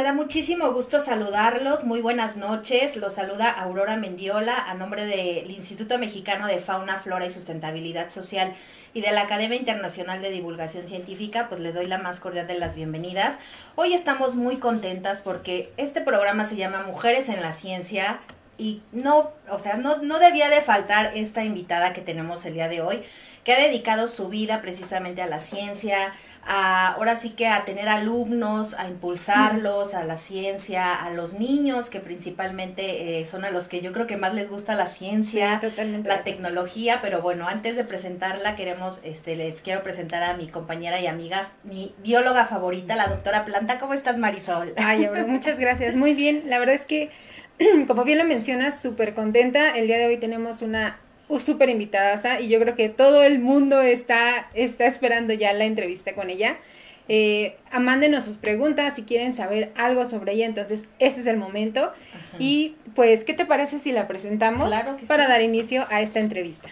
Me da muchísimo gusto saludarlos. Muy buenas noches. Los saluda Aurora Mendiola a nombre del Instituto Mexicano de Fauna, Flora y Sustentabilidad Social y de la Academia Internacional de Divulgación Científica. Pues le doy la más cordial de las bienvenidas. Hoy estamos muy contentas porque este programa se llama Mujeres en la Ciencia y no debía de faltar esta invitada que tenemos el día de hoy, que ha dedicado su vida precisamente a la ciencia, ahora sí que a tener alumnos, a impulsarlos a la ciencia, a los niños que principalmente son a los que yo creo que más les gusta la ciencia, sí, la tecnología. Pero bueno, antes de presentarla les quiero presentar a mi compañera y amiga, mi bióloga favorita, la doctora Planta. ¿Cómo estás, Marisol? Ay, Aurora, muchas gracias. Muy bien, la verdad es que, como bien lo mencionas, súper contenta. El día de hoy tenemos una súper invitada y yo creo que todo el mundo está esperando ya la entrevista con ella. Mándenos sus preguntas si quieren saber algo sobre ella, entonces este es el momento. Ajá. Y pues, ¿qué te parece si la presentamos? Claro que para sí. dar inicio a esta entrevista?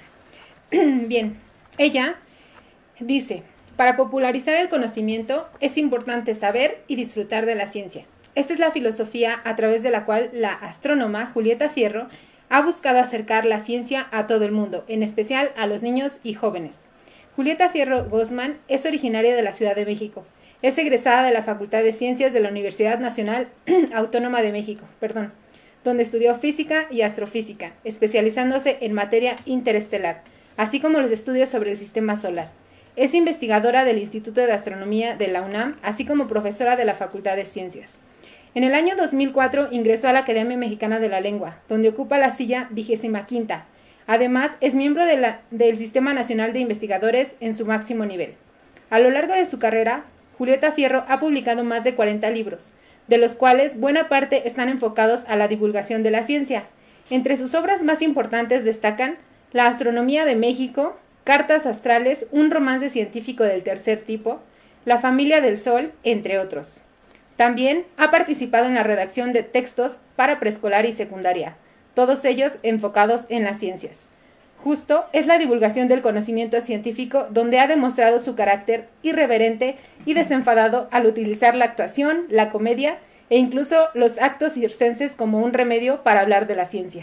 Bien, ella dice: para popularizar el conocimiento es importante saber y disfrutar de la ciencia. Esta es la filosofía a través de la cual la astrónoma Julieta Fierro ha buscado acercar la ciencia a todo el mundo, en especial a los niños y jóvenes. Julieta Fierro Guzmán es originaria de la Ciudad de México. Es egresada de la Facultad de Ciencias de la Universidad Nacional Autónoma de México, donde estudió física y astrofísica, especializándose en materia interestelar, así como los estudios sobre el sistema solar. Es investigadora del Instituto de Astronomía de la UNAM, así como profesora de la Facultad de Ciencias. En el año 2004 ingresó a la Academia Mexicana de la Lengua, donde ocupa la silla 25ª. Además, es miembro del Sistema Nacional de Investigadores en su máximo nivel. A lo largo de su carrera, Julieta Fierro ha publicado más de 40 libros, de los cuales buena parte están enfocados a la divulgación de la ciencia. Entre sus obras más importantes destacan La Astronomía de México, Cartas Astrales, un romance científico del tercer tipo, La Familia del Sol, entre otros. También ha participado en la redacción de textos para preescolar y secundaria, todos ellos enfocados en las ciencias. Justo es la divulgación del conocimiento científico donde ha demostrado su carácter irreverente y desenfadado al utilizar la actuación, la comedia e incluso los actos circenses como un remedio para hablar de la ciencia.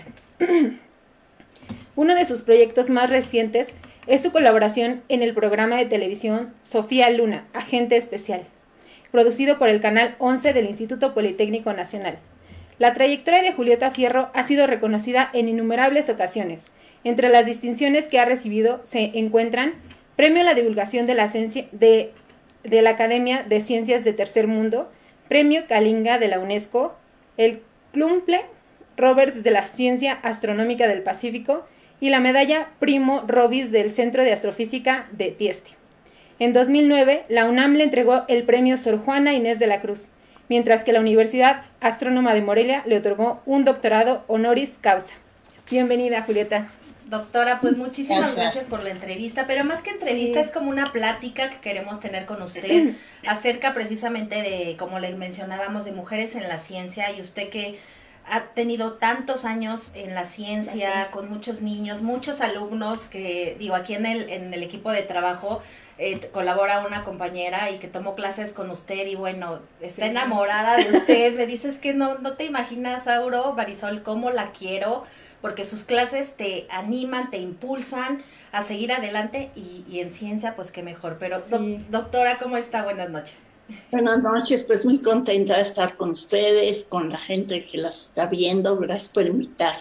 Uno de sus proyectos más recientes es su colaboración en el programa de televisión Sofía Luna, Agente Especial, producido por el Canal 11 del Instituto Politécnico Nacional. La trayectoria de Julieta Fierro ha sido reconocida en innumerables ocasiones. Entre las distinciones que ha recibido se encuentran Premio a la Divulgación de la Ciencia de la Academia de Ciencias de Tercer Mundo, Premio Kalinga de la UNESCO, el Klumple Roberts de la Ciencia Astronómica del Pacífico y la Medalla Primo Robis del Centro de Astrofísica de Tieste. En 2009, la UNAM le entregó el premio Sor Juana Inés de la Cruz, mientras que la Universidad Astrónoma de Morelia le otorgó un doctorado honoris causa. Bienvenida, Julieta. Doctora, pues muchísimas gracias por la entrevista, pero más que entrevista Sí. es como una plática que queremos tener con usted acerca precisamente de, como le mencionábamos, de mujeres en la ciencia, y usted que ha tenido tantos años en la ciencia, con muchos niños, muchos alumnos, que digo, aquí en el equipo de trabajo colabora una compañera y que tomó clases con usted y bueno, está enamorada de usted. Me dices que no te imaginas, Auro, Marisol, cómo la quiero, porque sus clases te animan, te impulsan a seguir adelante y en ciencia, pues qué mejor. Pero Sí. Doctora, ¿cómo está? Buenas noches. Buenas noches, pues muy contenta de estar con ustedes, con la gente que las está viendo. Gracias por invitar.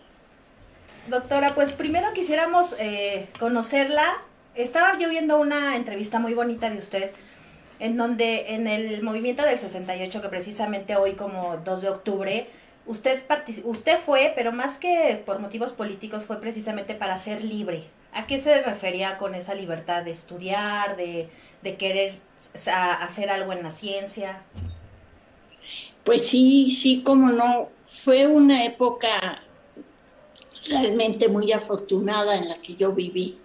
Doctora, pues primero quisiéramos conocerla. Estaba yo viendo una entrevista muy bonita de usted, en donde en el movimiento del 68, que precisamente hoy como 2 de octubre, usted fue, pero más que por motivos políticos, fue precisamente para ser libre. ¿A qué se refería con esa libertad de estudiar, de querer hacer algo en la ciencia? Pues sí, cómo no. Fue una época realmente muy afortunada en la que yo viví,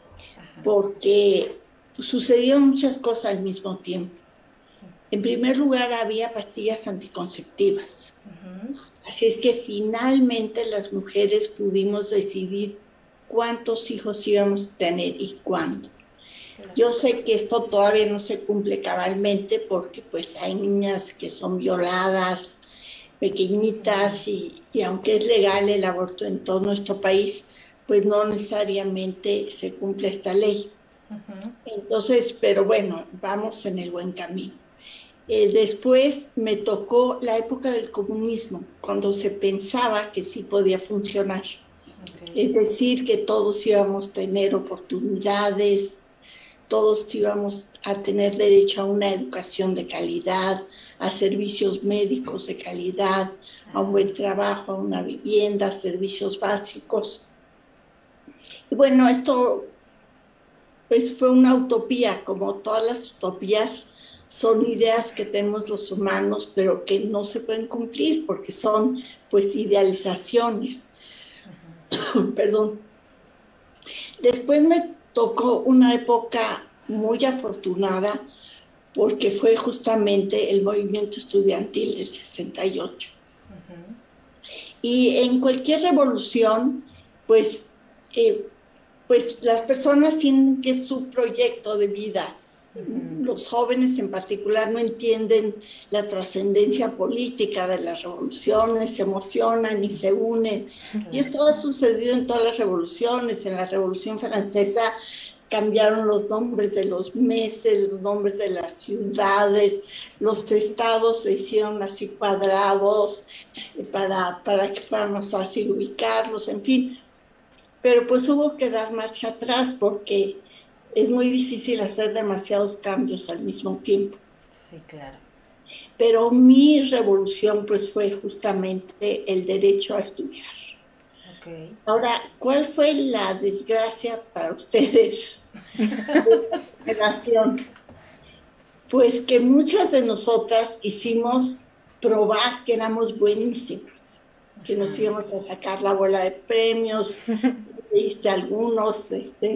porque sucedieron muchas cosas al mismo tiempo. En primer lugar, había pastillas anticonceptivas. Así es que finalmente las mujeres pudimos decidir cuántos hijos íbamos a tener y cuándo. Yo sé que esto todavía no se cumple cabalmente porque pues hay niñas que son violadas, pequeñitas, y aunque es legal el aborto en todo nuestro país, pues no necesariamente se cumple esta ley. Entonces, pero bueno, vamos en el buen camino. Después me tocó la época del comunismo, cuando se pensaba que sí podía funcionar. Es decir, que todos íbamos a tener oportunidades, todos íbamos a tener derecho a una educación de calidad, a servicios médicos de calidad, a un buen trabajo, a una vivienda, servicios básicos. Y bueno, esto pues fue una utopía, como todas las utopías son ideas que tenemos los humanos, pero que no se pueden cumplir porque son pues idealizaciones. Perdón. Después me tocó una época muy afortunada porque fue justamente el movimiento estudiantil del 68. Y en cualquier revolución, pues las personas sienten que es su proyecto de vida. Los jóvenes en particular no entienden la trascendencia política de las revoluciones, se emocionan y se unen. Y esto ha sucedido en todas las revoluciones. En la Revolución Francesa cambiaron los nombres de los meses, los nombres de las ciudades, los estados se hicieron así cuadrados para que fuera más fácil ubicarlos, en fin. Pero pues hubo que dar marcha atrás porque es muy difícil hacer demasiados cambios al mismo tiempo. Sí, claro. Pero mi revolución pues fue justamente el derecho a estudiar. Okay. Ahora, ¿cuál fue la desgracia para ustedes de la generación? Pues que muchas de nosotras hicimos probar que éramos buenísimas, que nos íbamos a sacar la bola de premios, viste algunos,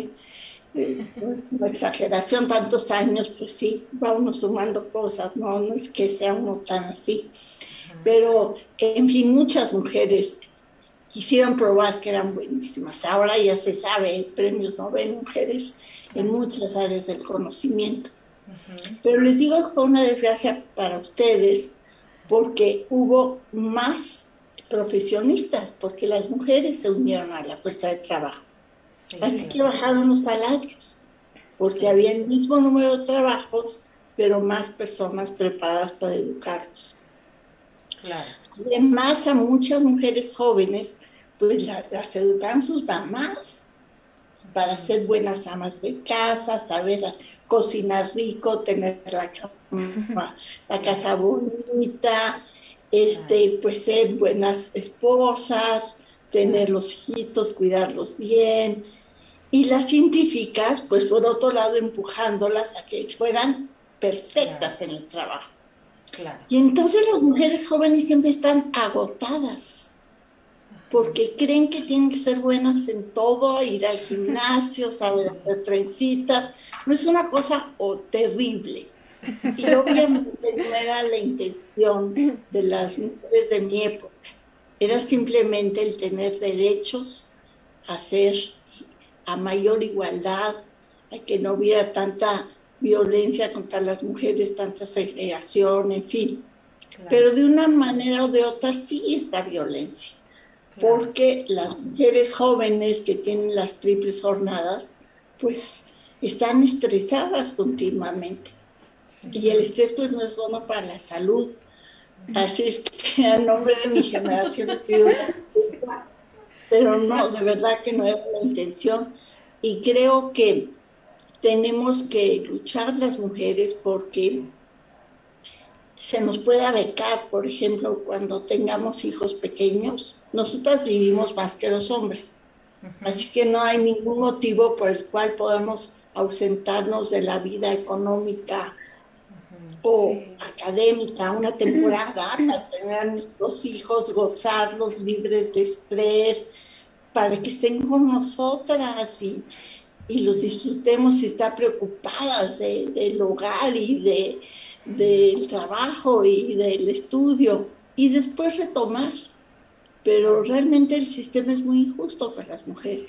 una exageración, tantos años, pues sí, va uno sumando cosas, no es que sea uno tan así, pero en fin, muchas mujeres quisieron probar que eran buenísimas. Ahora ya se sabe, premios Nobel mujeres en muchas áreas del conocimiento. Pero les digo que fue una desgracia para ustedes porque hubo más profesionistas, porque las mujeres se unieron a la fuerza de trabajo. Sí, así que bajaron los salarios, porque había el mismo número de trabajos, pero más personas preparadas para educarlos. Claro. Además, a muchas mujeres jóvenes, pues las educaron sus mamás para ser buenas amas de casa, saber cocinar rico, tener la casa bonita, pues ser buenas esposas, tener los hijitos, cuidarlos bien. Y las científicas, pues por otro lado, empujándolas a que fueran perfectas en el trabajo. Claro. Y entonces las mujeres jóvenes siempre están agotadas, porque creen que tienen que ser buenas en todo, ir al gimnasio, saber hacer trencitas. No es una cosa terrible. Y obviamente no era la intención de las mujeres de mi época. Era simplemente el tener derechos, a mayor igualdad, a que no hubiera tanta violencia contra las mujeres, tanta segregación, en fin. Claro. Pero de una manera o de otra sí está violencia. Claro. Porque las mujeres jóvenes que tienen las triples jornadas, pues están estresadas continuamente. Sí. Y el estrés pues no es bueno para la salud. Así es que a nombre de mi generación les pido una disculpa, pero no, de verdad que no es la intención. Y creo que tenemos que luchar las mujeres porque se nos pueda becar, por ejemplo, cuando tengamos hijos pequeños. Nosotras vivimos más que los hombres, así que no hay ningún motivo por el cual podamos ausentarnos de la vida económica o académica una temporada para tener a nuestros hijos, gozarlos libres de estrés, para que estén con nosotras y los disfrutemos y estar preocupadas del hogar y del trabajo y del estudio, y después retomar. Pero realmente el sistema es muy injusto para las mujeres.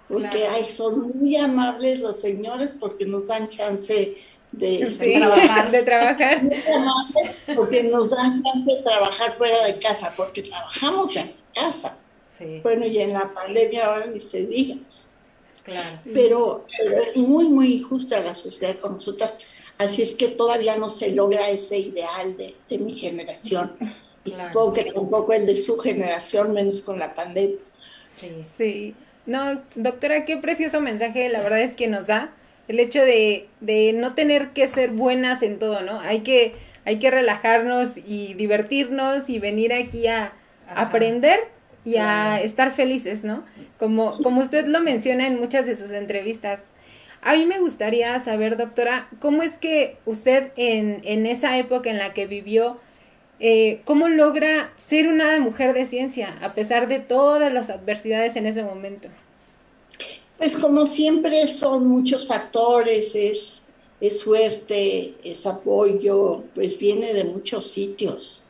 porque Claro. son muy amables los señores porque nos dan chance de Sí, trabajar. de trabajar. muy amables porque nos dan chance de trabajar fuera de casa, porque trabajamos en casa. Sí, Bueno, y en la pandemia ahora ni se diga. claro. Sí. Pero es muy, muy injusta la sociedad con nosotras. Así es que todavía no se logra ese ideal de mi generación. Y Claro. supongo que tampoco el de su generación, menos con la pandemia. Sí. Sí. No, doctora, qué precioso mensaje, la verdad es que nos da el hecho de no tener que ser buenas en todo, ¿no? Hay que relajarnos y divertirnos y venir aquí a Ajá. aprender y a Claro. estar felices, ¿no? Como usted lo menciona en muchas de sus entrevistas. A mí me gustaría saber, doctora, ¿cómo es que usted en esa época en la que vivió, cómo logra ser una mujer de ciencia a pesar de todas las adversidades en ese momento? Pues como siempre son muchos factores, es suerte, es apoyo, pues viene de muchos sitios.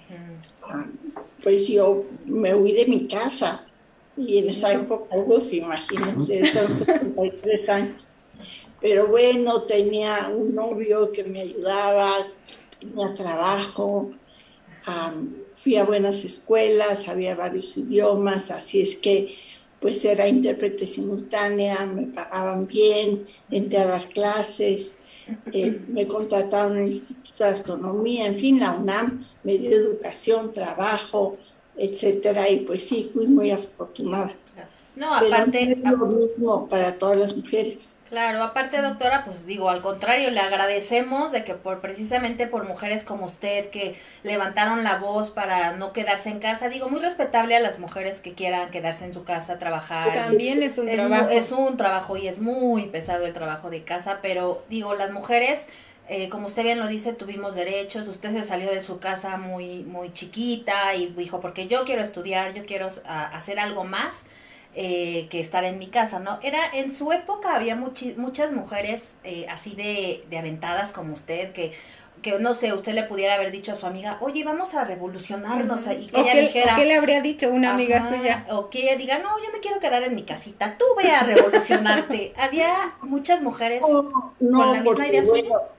Pues yo me huí de mi casa y en esa época, uf, imagínense, son 73 años. Pero bueno, tenía un novio que me ayudaba, tenía trabajo, fui a buenas escuelas, había varios idiomas, así es que pues era intérprete simultánea, me pagaban bien, entré a dar clases, me contrataron en el Instituto de Astronomía, en fin, la UNAM me dio educación, trabajo, etcétera, y pues sí, fui muy afortunada. No, Pero no aparte, es lo mismo para todas las mujeres. claro, aparte doctora, pues digo, al contrario, le agradecemos de que precisamente por mujeres como usted que levantaron la voz para no quedarse en casa, digo, muy respetable a las mujeres que quieran quedarse en su casa, trabajar. También es un trabajo. Es un trabajo y es muy pesado el trabajo de casa, pero digo, las mujeres, como usted bien lo dice, tuvimos derechos, usted se salió de su casa muy, muy chiquita y dijo, porque yo quiero estudiar, yo quiero hacer algo más. Que estar en mi casa, ¿no? En su época había muchas mujeres así de aventadas como usted, que no sé, usted le pudiera haber dicho a su amiga, oye, vamos a revolucionarnos, y que ella dijera... ¿O qué le habría dicho una amiga suya? O que ella diga, no, yo me quiero quedar en mi casita, tú ve a revolucionarte. Había muchas mujeres No, con la misma idea suya. bueno,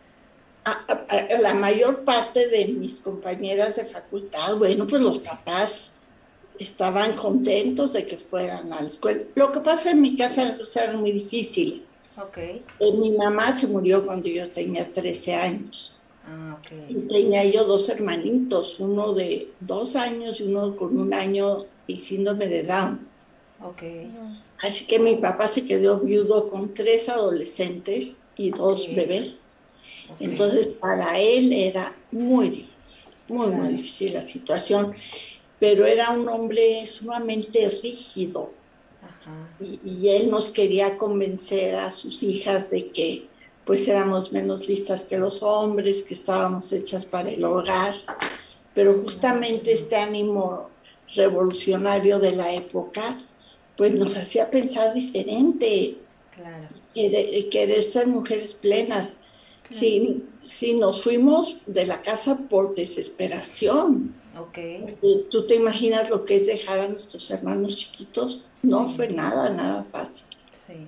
la mayor parte de mis compañeras de facultad, bueno, pues los papás estaban contentos de que fueran a la escuela. Lo que pasa en mi casa las cosas eran muy difíciles. Okay. Mi mamá se murió cuando yo tenía 13 años. Okay. Y tenía yo dos hermanitos, uno de 2 años y uno con 1 año y síndrome de Down. Okay. Así que mi papá se quedó viudo con 3 adolescentes y 2 bebés. Okay. Entonces para él era muy difícil, muy difícil la situación. Pero era un hombre sumamente rígido. Ajá. Y él nos quería convencer a sus hijas de que pues éramos menos listas que los hombres, que estábamos hechas para el hogar, pero justamente este ánimo revolucionario de la época pues nos hacía pensar diferente. Claro. Querer ser mujeres plenas. Claro. Sí, nos fuimos de la casa por desesperación. Okay. ¿Tú te imaginas lo que es dejar a nuestros hermanos chiquitos? No fue nada fácil. Sí,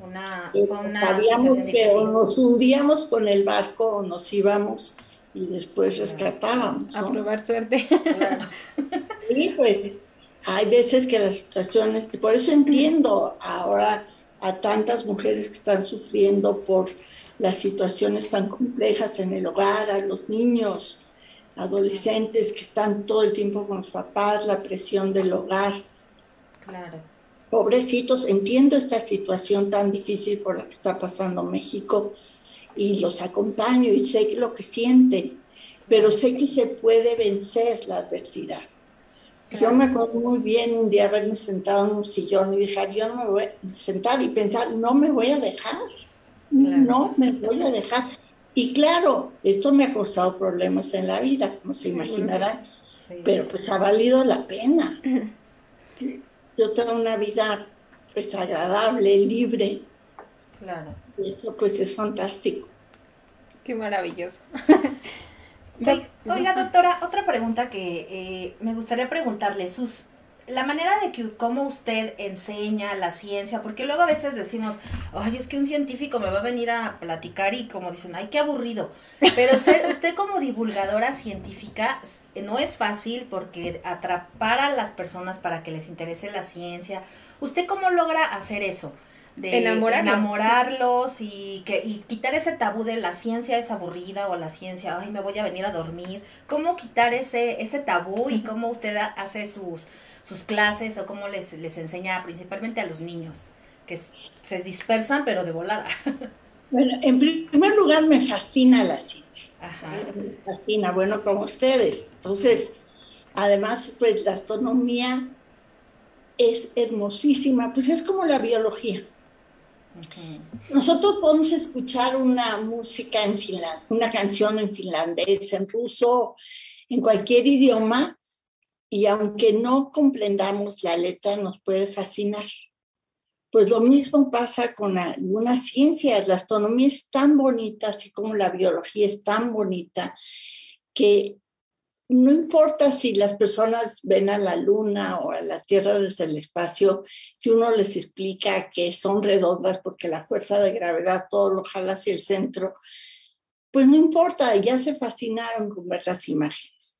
fue una sabíamos situación que difícil. o nos hundíamos con el barco o nos íbamos y después rescatábamos, ¿no? A probar suerte. Claro. Sí, pues hay veces que las situaciones, por eso entiendo ahora a tantas mujeres que están sufriendo por las situaciones tan complejas en el hogar, a los niños, adolescentes que están todo el tiempo con los papás, la presión del hogar. Claro. Pobrecitos, entiendo esta situación tan difícil por la que está pasando México y los acompaño y sé lo que sienten, pero sé que se puede vencer la adversidad. Claro. Yo me acuerdo muy bien un día haberme sentado en un sillón y dejar, yo no me voy a sentar y pensar, no me voy a dejar, no me voy a dejar. Y claro, esto me ha causado problemas en la vida, como se imaginarán, pero pues ha valido la pena. Yo tengo una vida pues agradable, libre. Claro. Y eso pues es fantástico. Qué maravilloso. Oiga, doctora, otra pregunta que me gustaría preguntarle. la manera de que cómo usted enseña la ciencia, porque luego a veces decimos, oye, es que un científico me va a venir a platicar y como dicen, ay, qué aburrido. Pero usted como divulgadora científica no es fácil porque atrapar a las personas para que les interese la ciencia, ¿usted cómo logra hacer eso? De enamorarlos y quitar ese tabú de la ciencia es aburrida o la ciencia, ay, me voy a venir a dormir. ¿Cómo quitar ese tabú y cómo usted hace sus clases o cómo les enseña principalmente a los niños que se dispersan pero de volada? Bueno, en primer lugar me fascina la ciencia. Ajá. Me fascina, bueno, como ustedes. Entonces, además, pues la astronomía es hermosísima, pues es como la biología. Okay. Nosotros podemos escuchar una música en finlandés, una canción en finlandés, en ruso, en cualquier idioma, y aunque no comprendamos la letra, nos puede fascinar. Pues lo mismo pasa con algunas ciencias. La astronomía es tan bonita, así como la biología es tan bonita, que no importa si las personas ven a la luna o a la Tierra desde el espacio, que uno les explica que son redondas porque la fuerza de gravedad todo lo jala hacia el centro, pues no importa, ya se fascinaron con ver las imágenes.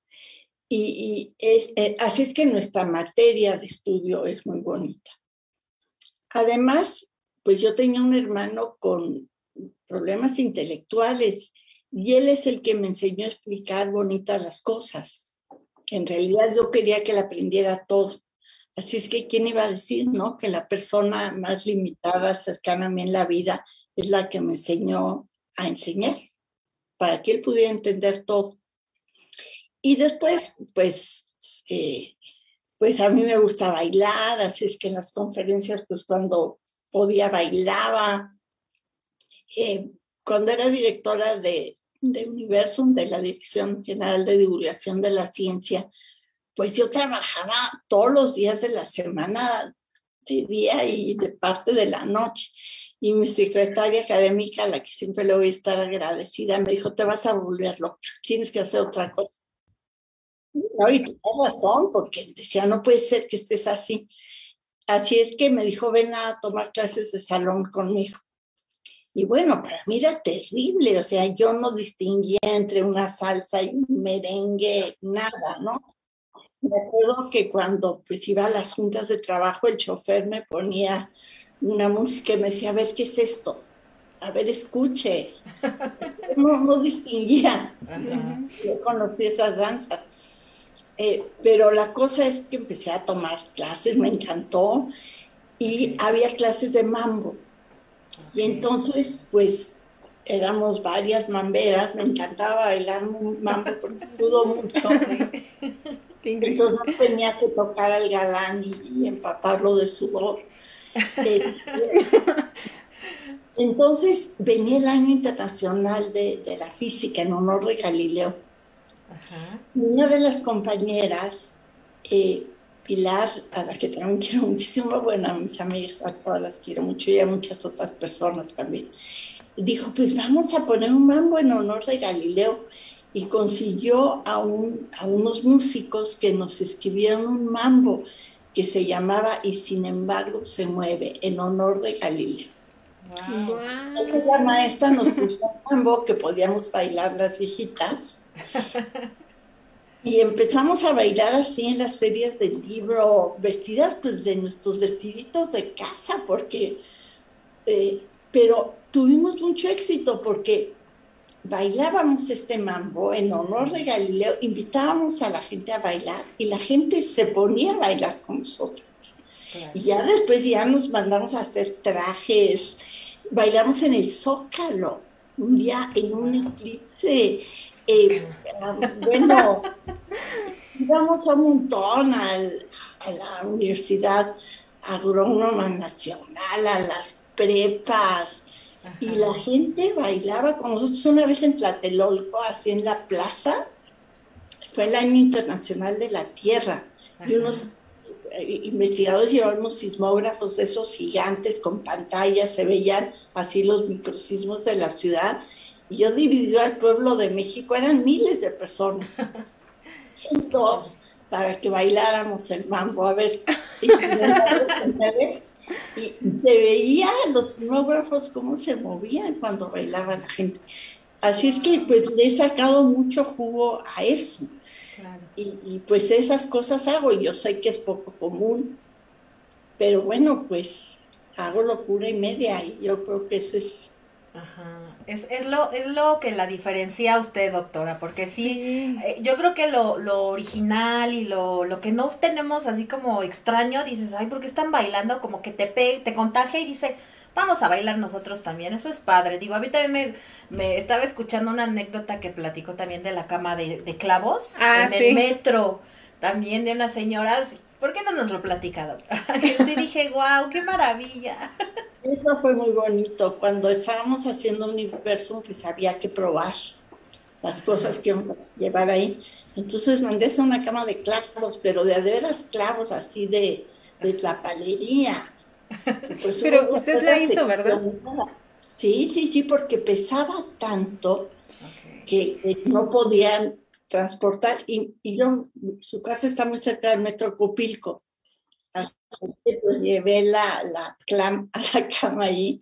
Así es que nuestra materia de estudio es muy bonita. Además, pues yo tenía un hermano con problemas intelectuales, y él es el que me enseñó a explicar bonitas las cosas. En realidad yo quería que él aprendiera todo. Así es que, ¿quién iba a decir, no? Que la persona más limitada, cercana a mí en la vida, es la que me enseñó a enseñar, para que él pudiera entender todo. Y después, pues a mí me gusta bailar, así es que en las conferencias, pues cuando podía bailaba. Cuando era directora de Universum, de la Dirección General de Divulgación de la Ciencia, pues yo trabajaba todos los días de la semana, de día y de parte de la noche. Y mi secretaria académica, a la que siempre le voy a estar agradecida, me dijo, te vas a volver loca, tienes que hacer otra cosa. No, y tienes razón, porque decía, no puede ser que estés así. Así es que me dijo, ven a tomar clases de salón conmigo. Y bueno, para mí era terrible, o sea, yo no distinguía entre una salsa y un merengue, nada, ¿no? Me acuerdo que cuando pues iba a las juntas de trabajo, el chofer me ponía una música y me decía, a ver, ¿qué es esto? A ver, escuche. No distinguía. Yo conocí esas danzas. Pero la cosa es que empecé a tomar clases, me encantó, y había clases de mambo. Y entonces, pues, éramos varias mamberas, me encantaba bailar mambo porque sudo mucho. Entonces no tenía que tocar al galán y empaparlo de sudor. Entonces venía el año internacional de la física en honor de Galileo. Ajá. Una de las compañeras, Pilar, a la que también quiero muchísimo, bueno, a mis amigas, a todas las quiero mucho y a muchas otras personas también, dijo, pues vamos a poner un mambo en honor de Galileo, y consiguió a unos músicos que nos escribieron un mambo que se llamaba Y sin embargo se mueve, en honor de Galileo. Wow. Entonces la maestra nos puso un mambo que podíamos bailar las viejitas. Y empezamos a bailar así en las ferias del libro, vestidas pues de nuestros vestiditos de casa, porque, pero tuvimos mucho éxito porque bailábamos este mambo en honor de Galileo, invitábamos a la gente a bailar y la gente se ponía a bailar con nosotros. Claro. Y ya después ya nos mandamos a hacer trajes, bailamos en el Zócalo, un día en un eclipse. Bueno, íbamos un montón a la Universidad Agrónoma Nacional, a las prepas, ajá, y la gente bailaba con nosotros. Una vez en Tlatelolco, así en la plaza, fue el Año Internacional de la Tierra, ajá, y unos investigadores llevaban unos sismógrafos, esos gigantes con pantallas, se veían así los microsismos de la ciudad. Y yo dividí al pueblo de México, eran miles de personas. Entonces, para que bailáramos el mambo. A ver, y se veía los cinógrafos cómo se movían cuando bailaba la gente. Así es que pues le he sacado mucho jugo a eso. Claro. Y pues esas cosas hago, y yo sé que es poco común, pero bueno, pues hago locura y media, y yo creo que eso es... Ajá. Es lo que la diferencia a usted, doctora, porque sí, yo creo que lo original y lo que no tenemos así como extraño, dices, ay, ¿por qué están bailando? Como que te contagia y dice, vamos a bailar nosotros también, eso es padre. Digo, a mí también me estaba escuchando una anécdota que platicó también de la cama de clavos en el metro, también de unas señoras. ¿Por qué no nos lo platica, doctora? Sí dije, wow, qué maravilla. Eso fue muy bonito. Cuando estábamos haciendo Universum, pues había que probar las cosas que íbamos a llevar ahí. Entonces mandé a hacer una cama de clavos, pero de veras clavos así de tlapalería. Pues pero usted la hizo, ¿verdad? Sí, porque pesaba tanto que no podían transportar. Y yo, su casa está muy cerca del metro Copilco. Pues llevé a la cama ahí,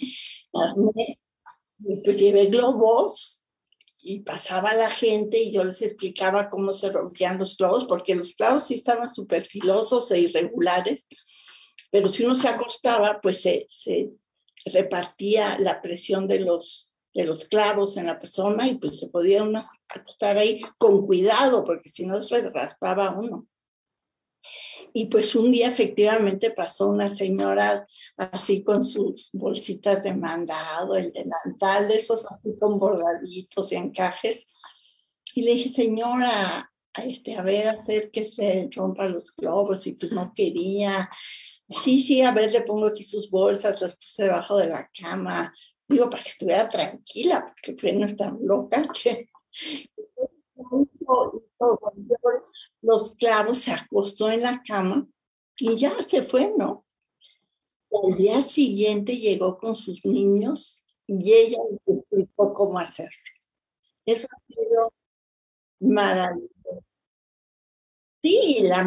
y pues llevé globos y pasaba la gente y yo les explicaba cómo se rompían los clavos, porque los clavos sí estaban súper filosos e irregulares, pero si uno se acostaba, pues se repartía la presión de los clavos en la persona y pues se podía uno acostar ahí con cuidado, porque si no se raspaba uno. Y pues un día efectivamente pasó una señora así con sus bolsitas de mandado, el delantal de esos así con bordaditos y encajes. Y le dije, señora, a ver, hacer que se rompan los globos. Y pues no quería. Sí, a ver, le pongo aquí sus bolsas, las puse debajo de la cama. Digo, para que estuviera tranquila, porque pues no es tan loca que... Los clavos, se acostó en la cama y ya se fue, ¿no? Al día siguiente llegó con sus niños y ella les explicó cómo hacerlo. Eso ha sido maravilloso. Sí, la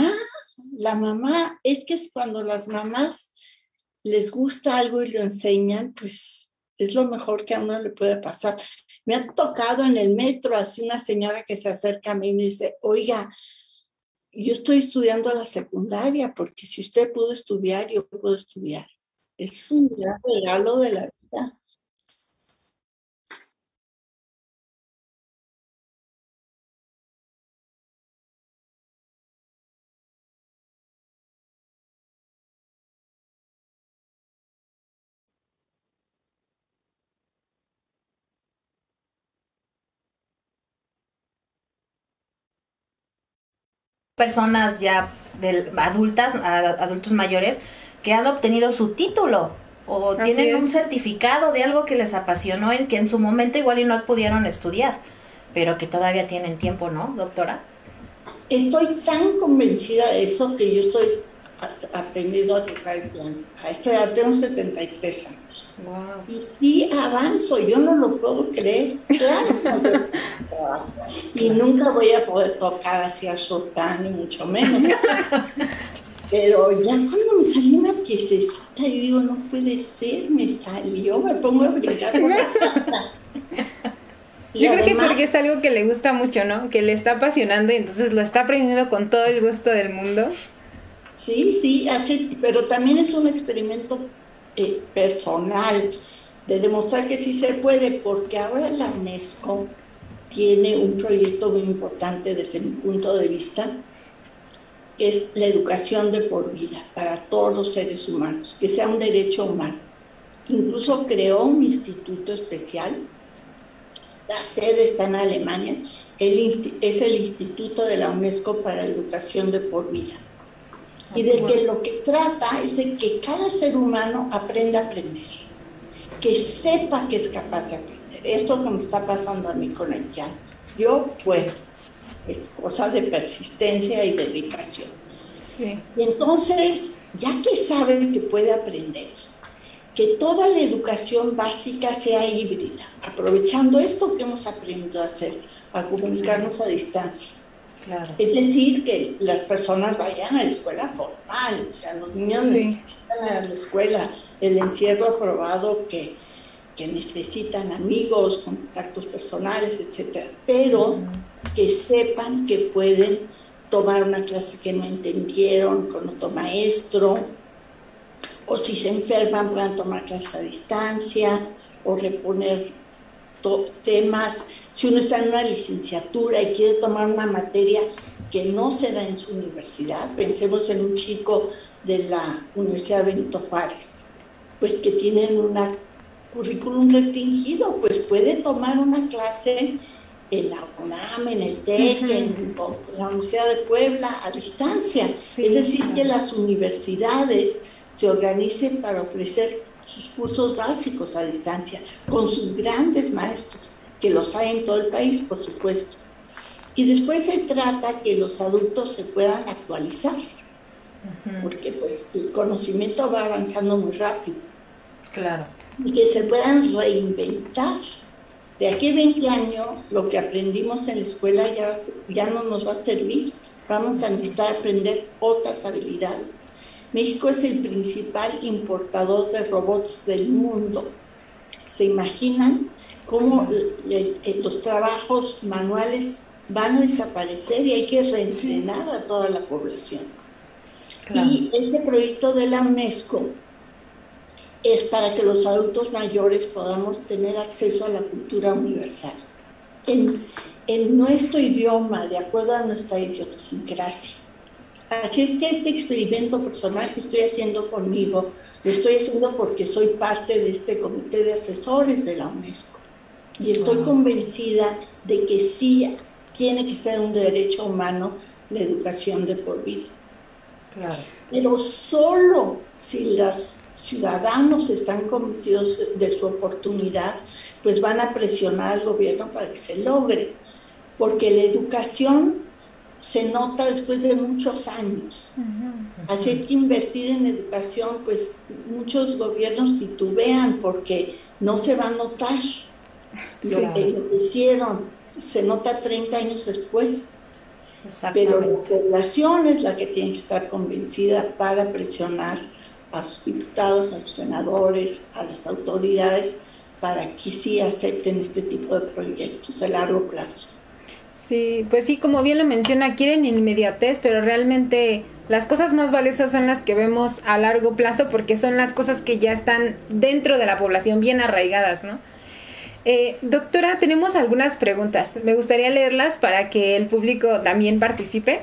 mamá, es que es cuando las mamás les gusta algo y lo enseñan, pues es lo mejor que a uno le puede pasar. Me ha tocado en el metro así una señora que se acerca a mí y me dice, oiga, yo estoy estudiando la secundaria, porque si usted pudo estudiar, yo puedo estudiar. Es un gran regalo de la vida. Personas ya adultos mayores, que han obtenido su título o tienen un certificado de algo que les apasionó, en que en su momento igual y no pudieron estudiar, pero que todavía tienen tiempo, ¿no, doctora? Estoy tan convencida de eso que yo estoy aprendiendo a tocar el piano. A esta edad tengo 73 años. Wow. Y avanzo, yo no lo puedo creer. Claro. Y nunca voy a poder tocar así a Chopin, ni mucho menos. Pero ya cuando me salió una piececita, y digo, no puede ser, me salió, me pongo a brincar por la casa. Yo creo que porque es algo que le gusta mucho, ¿no? Que le está apasionando y entonces lo está aprendiendo con todo el gusto del mundo. Sí, así, pero también es un experimento personal de demostrar que sí se puede, porque ahora la UNESCO tiene un proyecto muy importante desde mi punto de vista, que es la educación de por vida para todos los seres humanos, que sea un derecho humano. Incluso creó un instituto especial. La sede está en Alemania, es el Instituto de la UNESCO para la Educación de por Vida. Y de que lo que trata es de que cada ser humano aprenda a aprender, que sepa que es capaz de aprender. Esto es lo que me está pasando a mí con el piano. Yo puedo, es cosa de persistencia y dedicación. Sí. Y entonces, ya que sabe que puede aprender, que toda la educación básica sea híbrida, aprovechando esto que hemos aprendido a hacer, a comunicarnos a distancia. Claro. Es decir, que las personas vayan a la escuela formal, o sea, los niños necesitan a la escuela el encierro aprobado que necesitan amigos, contactos personales, etcétera, pero que sepan que pueden tomar una clase que no entendieron con otro maestro, o si se enferman puedan tomar clases a distancia, o reponer temas. Si uno está en una licenciatura y quiere tomar una materia que no se da en su universidad, pensemos en un chico de la Universidad Benito Juárez, pues que tienen un currículum restringido, pues puede tomar una clase en la UNAM, en el TEC, en la Universidad de Puebla, a distancia. Sí, es decir, que las universidades se organicen para ofrecer sus cursos básicos a distancia, con sus grandes maestros, que los hay en todo el país, por supuesto. Y después se trata que los adultos se puedan actualizar, porque pues el conocimiento va avanzando muy rápido. Claro. Y que se puedan reinventar. De aquí a 20 años, lo que aprendimos en la escuela ya no nos va a servir. Vamos a necesitar aprender otras habilidades. México es el principal importador de robots del mundo. ¿Se imaginan cómo los trabajos manuales van a desaparecer y hay que reentrenar a toda la población? Claro. Y este proyecto de la UNESCO es para que los adultos mayores podamos tener acceso a la cultura universal en nuestro idioma, de acuerdo a nuestra idiosincrasia. Así es que este experimento personal que estoy haciendo conmigo, lo estoy haciendo porque soy parte de este comité de asesores de la UNESCO. Y estoy convencida de que sí tiene que ser un derecho humano la educación de por vida. Claro. Pero solo si los ciudadanos están convencidos de su oportunidad, pues van a presionar al gobierno para que se logre. Porque la educación se nota después de muchos años. Así es que invertir en educación, pues muchos gobiernos titubean porque no se va a notar lo que hicieron. Se nota 30 años después. Pero la población es la que tiene que estar convencida para presionar a sus diputados, a sus senadores, a las autoridades, para que sí acepten este tipo de proyectos a largo plazo. Sí, pues sí, como bien lo menciona, quieren inmediatez, pero realmente las cosas más valiosas son las que vemos a largo plazo, porque son las cosas que ya están dentro de la población, bien arraigadas, ¿no? Doctora, tenemos algunas preguntas. Me gustaría leerlas para que el público también participe.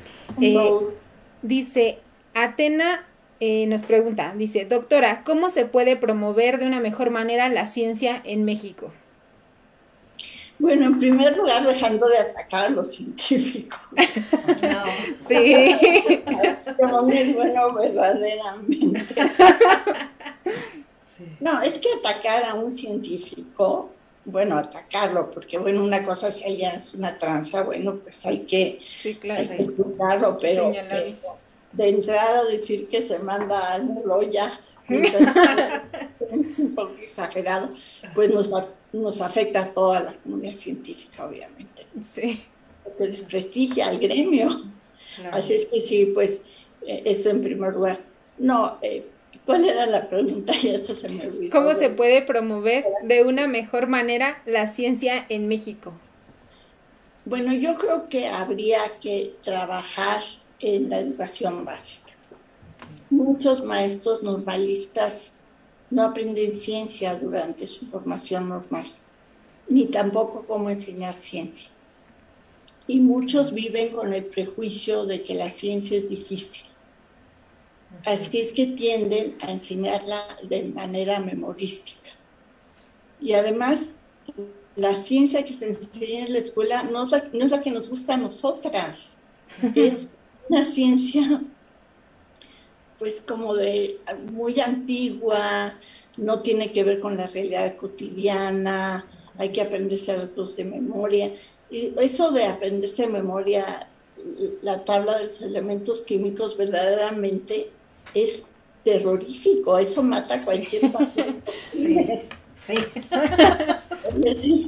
Dice, Atena nos pregunta, dice, doctora, ¿cómo se puede promover de una mejor manera la ciencia en México? Bueno, en primer lugar, dejando de atacar a los científicos. No. Sí. Bueno, verdaderamente. Sí. No, es que atacar a un científico, bueno, atacarlo, porque bueno, una cosa si ella es una tranza, bueno, pues hay que juzgarlo, pero de entrada decir que se manda al Moloya, es un poco exagerado, pues nos afecta a toda la comunidad científica, obviamente. Sí. Porque desprestigia al gremio. Claro. Así es que sí, pues eso en primer lugar. No, ¿cuál era la pregunta? Ya se me olvidó. ¿Cómo se puede promover de una mejor manera la ciencia en México? Bueno, yo creo que habría que trabajar en la educación básica. Muchos maestros normalistas no aprenden ciencia durante su formación normal, ni tampoco cómo enseñar ciencia. Y muchos viven con el prejuicio de que la ciencia es difícil. Así es que tienden a enseñarla de manera memorística. Y además, la ciencia que se enseña en la escuela no es la que nos gusta a nosotras. Es una ciencia pues como de muy antigua, no tiene que ver con la realidad cotidiana, hay que aprenderse datos de memoria. Y eso de aprenderse de memoria, la tabla de los elementos químicos verdaderamente es terrorífico, eso mata a cualquier paciente. Sí, sí.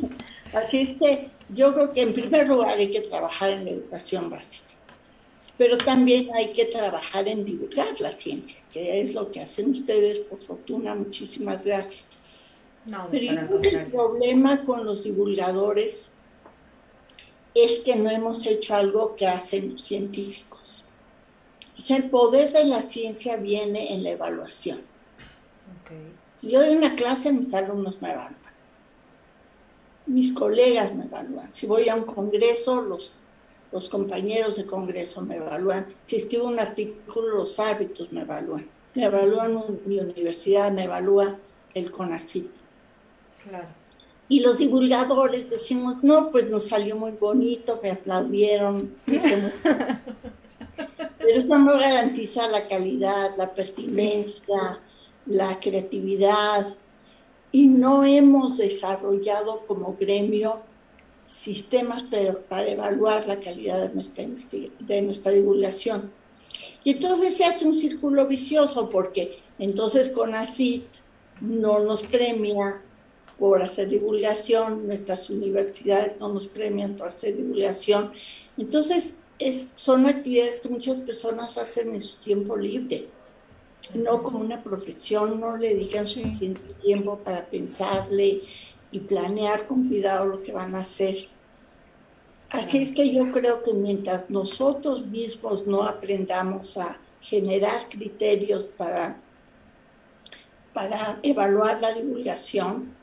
Así es que yo creo que en primer lugar hay que trabajar en la educación básica, pero también hay que trabajar en divulgar la ciencia, que es lo que hacen ustedes, por fortuna, muchísimas gracias. No, Pero para yo el creo que el contrario. problema con los divulgadores es que no hemos hecho algo que hacen los científicos. O sea, el poder de la ciencia viene en la evaluación. Okay. Yo doy una clase, mis alumnos me evalúan. Mis colegas me evalúan. Si voy a un congreso, los compañeros de congreso me evalúan. Si escribo un artículo, los árbitros me evalúan. Me evalúan mi universidad, me evalúa el CONACYT. Claro. Y los divulgadores decimos, no, pues nos salió muy bonito, me aplaudieron, hicimos... Pero eso no garantiza la calidad, la pertinencia, la creatividad, y no hemos desarrollado como gremio sistemas para evaluar la calidad de nuestra divulgación. Y entonces se hace un círculo vicioso, porque entonces CONACYT no nos premia por hacer divulgación, nuestras universidades no nos premian por hacer divulgación. Entonces son actividades que muchas personas hacen en su tiempo libre, no como una profesión, no le dedican suficiente tiempo para pensarle y planear con cuidado lo que van a hacer. Así es que yo creo que mientras nosotros mismos no aprendamos a generar criterios para evaluar la divulgación,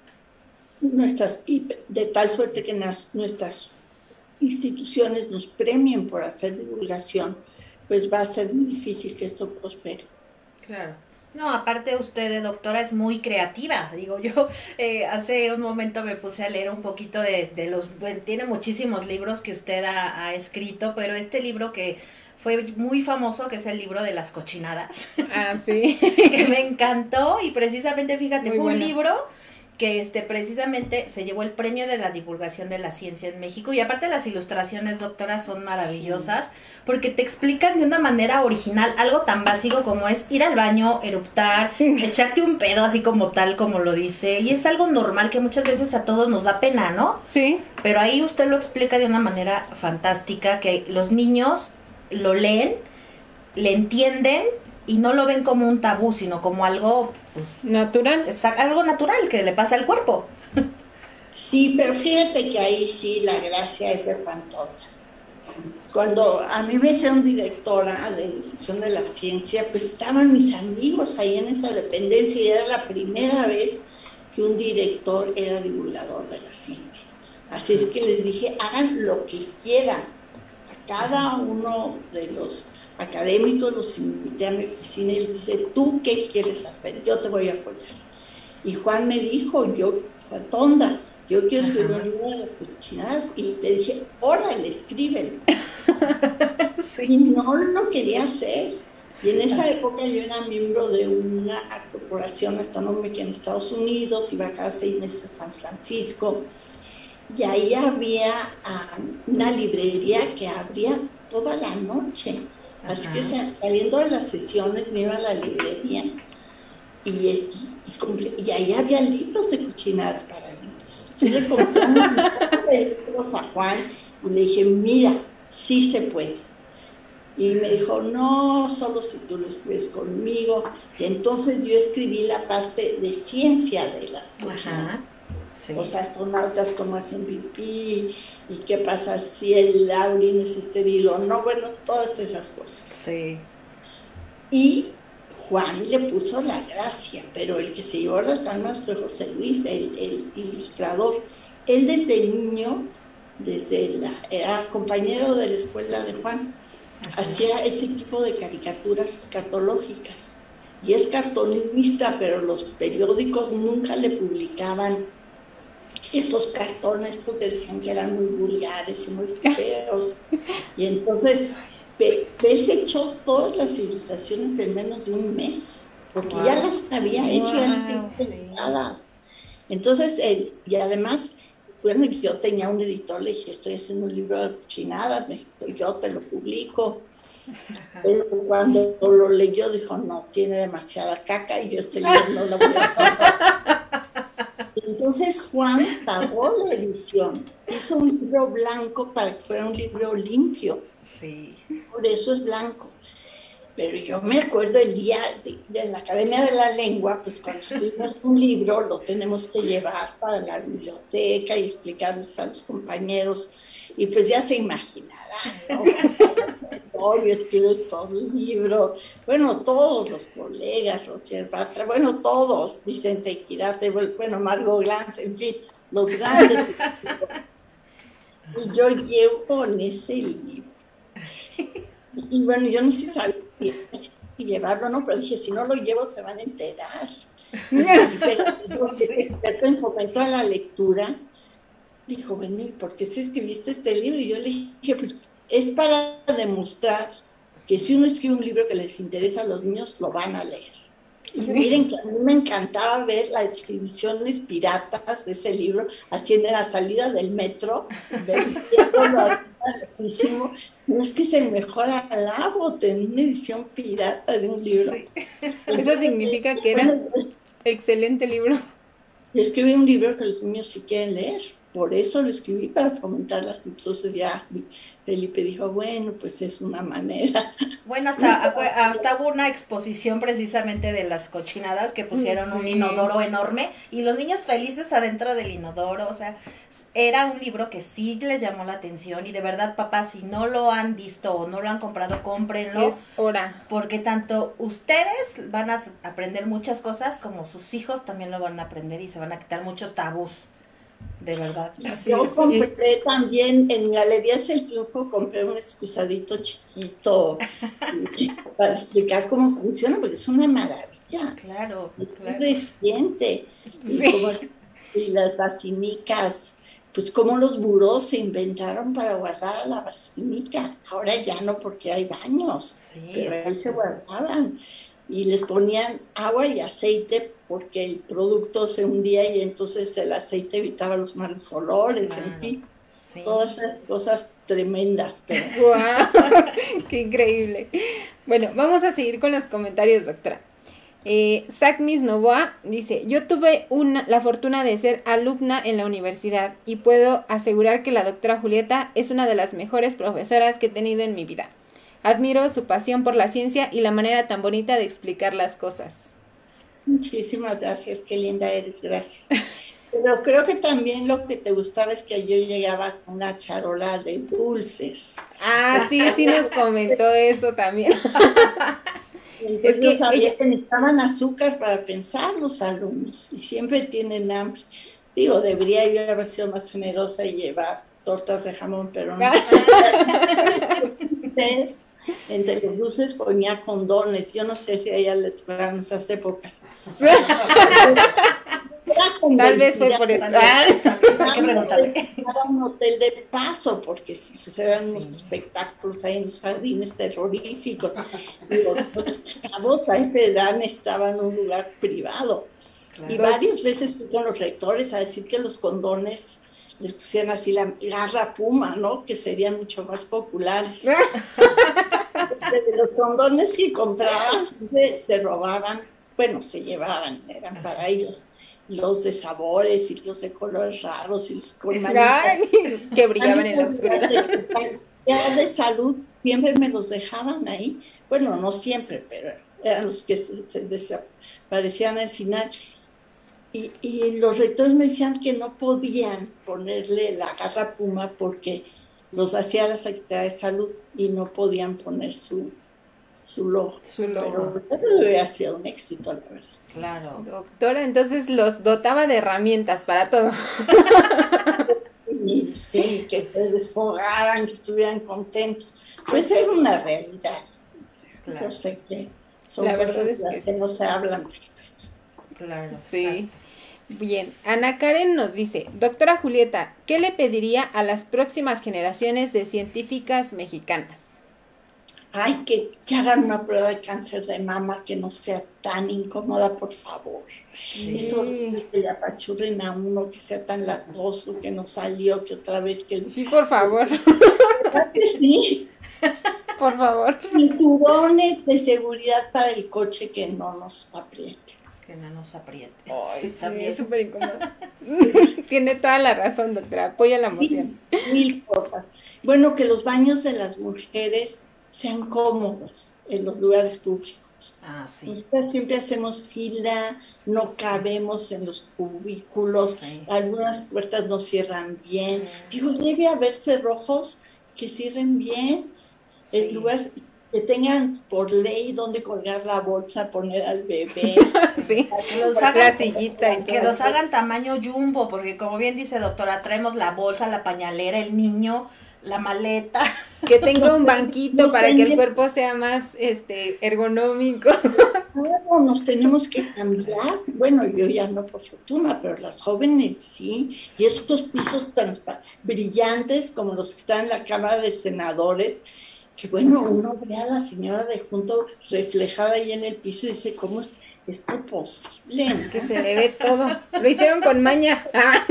de tal suerte que nuestras instituciones nos premien por hacer divulgación, pues va a ser muy difícil que esto prospere. Claro. No, aparte usted, doctora, es muy creativa. Digo, yo hace un momento me puse a leer un poquito de los... Bueno, tiene muchísimos libros que usted ha escrito, pero este libro que fue muy famoso, que es el libro de las cochinadas. Ah, sí. Que me encantó y precisamente, fíjate, Muy fue bueno. un libro que precisamente se llevó el premio de la divulgación de la ciencia en México, y aparte las ilustraciones, doctora, son maravillosas, porque te explican de una manera original algo tan básico como es ir al baño, eruptar, echarte un pedo así como tal, como lo dice, y es algo normal que muchas veces a todos nos da pena, ¿no? Sí. Pero ahí usted lo explica de una manera fantástica, que los niños lo leen, le entienden y no lo ven como un tabú, sino como algo, pues, natural. algo natural que le pasa al cuerpo. Sí, pero fíjate que ahí sí la gracia es de Pantota. Cuando a mí me hicieron directora de difusión de la ciencia, pues estaban mis amigos ahí en esa dependencia, y era la primera vez que un director era divulgador de la ciencia. Así es que les dije, hagan lo que quieran. A cada uno de los académicos los invité a mi oficina y les dije, ¿tú qué quieres hacer? Yo te voy a apoyar. Y Juan me dijo, Tonda, yo quiero escribir un libro de las cochinadas, y le dije, órale, escríbelo. Sí. Y no lo quería hacer. Y en esa época yo era miembro de una corporación astronómica en Estados Unidos, iba cada 6 meses a San Francisco, y ahí había una librería que abría toda la noche. Así que saliendo de las sesiones me iba a la librería y ahí había libros de cochinadas para niños. Yo le compré un de libros a Juan y le dije, mira, sí se puede. Y me dijo, no, solo si tú lo escribes conmigo. Y entonces yo escribí la parte de ciencia de las cochinadas. Sí. Los astronautas cómo hacen pipí, y qué pasa si la orina es estéril o no, bueno, todas esas cosas. Sí. Y Juan le puso la gracia, pero el que se llevó las palmas fue José Luis, el ilustrador. Él desde niño, era compañero de la escuela de Juan, hacía ese tipo de caricaturas escatológicas. Y es cartonista, pero los periódicos nunca le publicaban esos cartones porque decían que eran muy vulgares y muy feos. Y entonces él se echó todas las ilustraciones en menos de un mes, porque ya las había hecho, ya las había pensado. Entonces, y además, bueno, yo tenía un editor, le dije, estoy haciendo un libro de cochinadas, me dijo, yo te lo publico. Pero cuando lo leyó dijo, no, tiene demasiada caca y yo este libro no lo voy a hacer. entonces Juan pagó la edición, hizo un libro blanco para que fuera un libro limpio. Sí. Por eso es blanco. Pero yo me acuerdo el día de la Academia de la Lengua, pues cuando escribimos un libro lo tenemos que llevar para la biblioteca y explicarles a los compañeros. Y pues ya se imaginarán, ¿no? Yo escribo estos libros. Bueno, todos los colegas, Roger Batra, bueno, todos, Vicente Quirarte, bueno, Margot Glantz, en fin, los grandes. Y yo llevo con ese libro. Y bueno, yo no sé si sabía si llevarlo o no, pero dije, si no lo llevo se van a enterar. Pero experto en fomento a la lectura, dijo, bueno, ¿y por qué se escribiste este libro? Y yo le dije, pues es para demostrar que si uno escribe un libro que les interesa a los niños, lo van a leer. Y miren que a mí me encantaba ver las exhibiciones piratas de ese libro, haciendo la salida del metro, no es que es el mejor halago tener una edición pirata de un libro. Sí. Eso significa que era excelente libro. Yo escribí un libro que los niños sí quieren leer, por eso lo escribí, para fomentarlas. Entonces ya Felipe dijo, bueno, pues es una manera. Bueno, hasta hubo una exposición precisamente de las cochinadas que pusieron un inodoro enorme y los niños felices adentro del inodoro. O sea, era un libro que sí les llamó la atención y de verdad, papás, si no lo han visto o no lo han comprado, cómprenlo. Es hora. Porque tanto ustedes van a aprender muchas cosas como sus hijos también lo van a aprender y se van a quitar muchos tabús. De verdad. Yo compré también en Galerías El Triunfo, compré un excusadito chiquito para explicar cómo funciona, porque es una maravilla. Claro. Es reciente. Sí. Y las basinicas, pues como los burós se inventaron para guardar la basinica. Ahora ya no, porque hay baños, pero ahí se guardaban. Y les ponían agua y aceite porque el producto se hundía y entonces el aceite evitaba los malos olores, en fin, todas esas cosas tremendas. Pero... ¡Guau! ¡Qué increíble! Bueno, vamos a seguir con los comentarios, doctora. Sakmis Novoa dice, yo tuve la fortuna de ser alumna en la universidad y puedo asegurar que la doctora Julieta es una de las mejores profesoras que he tenido en mi vida. Admiro su pasión por la ciencia y la manera tan bonita de explicar las cosas. Muchísimas gracias, qué linda eres, gracias. Pero creo que también lo que te gustaba es que yo llegaba con una charola de dulces. Ah, sí nos comentó eso también. Es que yo sabía que necesitaban azúcar para pensar los alumnos y siempre tienen hambre. Digo, debería yo haber sido más generosa y llevar tortas de jamón, pero no. Entre los dulces ponía condones. Yo no sé si a ella le tocaron esas épocas. Tal vez fue por eso. Hay que preguntarle. Era un hotel de paso, porque si eran unos espectáculos ahí en los jardines terroríficos. Digo, los chavos a esa edad estaban en un lugar privado. Claro. Y varias veces fui con los rectores a decir que los condones les pusieran así la garra puma, ¿no? Que serían mucho más populares. De los condones que compraban se robaban, bueno, se llevaban, eran para ellos. Los de sabores y los de colores raros y los con manitas. Que brillaban en la oscuridad. Ya de salud siempre me los dejaban ahí. Bueno, no siempre, pero eran los que se desaparecían al final. Y los rectores me decían que no podían ponerle la garra puma porque los hacía la Secretaría de Salud y no podían poner su logo. Pero había sido un éxito, la verdad. Claro. Doctora, entonces los dotaba de herramientas para todo. Y sí, que se desfogaran, que estuvieran contentos. Pues era una realidad. Claro. Yo sé que son cosas que no se hablan, pero pues. Claro. Sí. Exacto. Bien, Ana Karen nos dice, doctora Julieta, ¿qué le pediría a las próximas generaciones de científicas mexicanas? Ay, que hagan una prueba de cáncer de mama que no sea tan incómoda, por favor. Sí. Eso, que le apachurren a uno, que sea tan latoso, que no salió, que otra vez que... Sí, por favor. ¿Verdad que sí? Por favor. Cinturones de seguridad para el coche que no nos apriete. Que no nos apriete. Ay, sí, también. es súper incómodo. Tiene toda la razón, doctora. Apoya la moción. Mil cosas. Bueno, que los baños de las mujeres sean cómodos en los lugares públicos. Ah, sí. Nosotros siempre hacemos fila, no cabemos en los cubículos, Sí. algunas puertas no cierran bien. Digo, debe haber cerrojos que cierren bien, Sí. el lugar que tengan por ley donde colgar la bolsa, poner al bebé. Sí, Que los la hagan, sillita y que todo. los hagan tamaño jumbo, porque como bien dice doctora, traemos la bolsa, la pañalera, el niño, la maleta. Que tenga un banquito para que el cuerpo sea más ergonómico. Luego nos tenemos que cambiar. Bueno, yo ya no por fortuna, pero las jóvenes sí. Y estos pisos tan brillantes como los que están en la Cámara de Senadores, que bueno, uno ve a la señora de junto reflejada ahí en el piso y dice, ¿cómo es esto posible? Que se le ve todo. Lo hicieron con maña.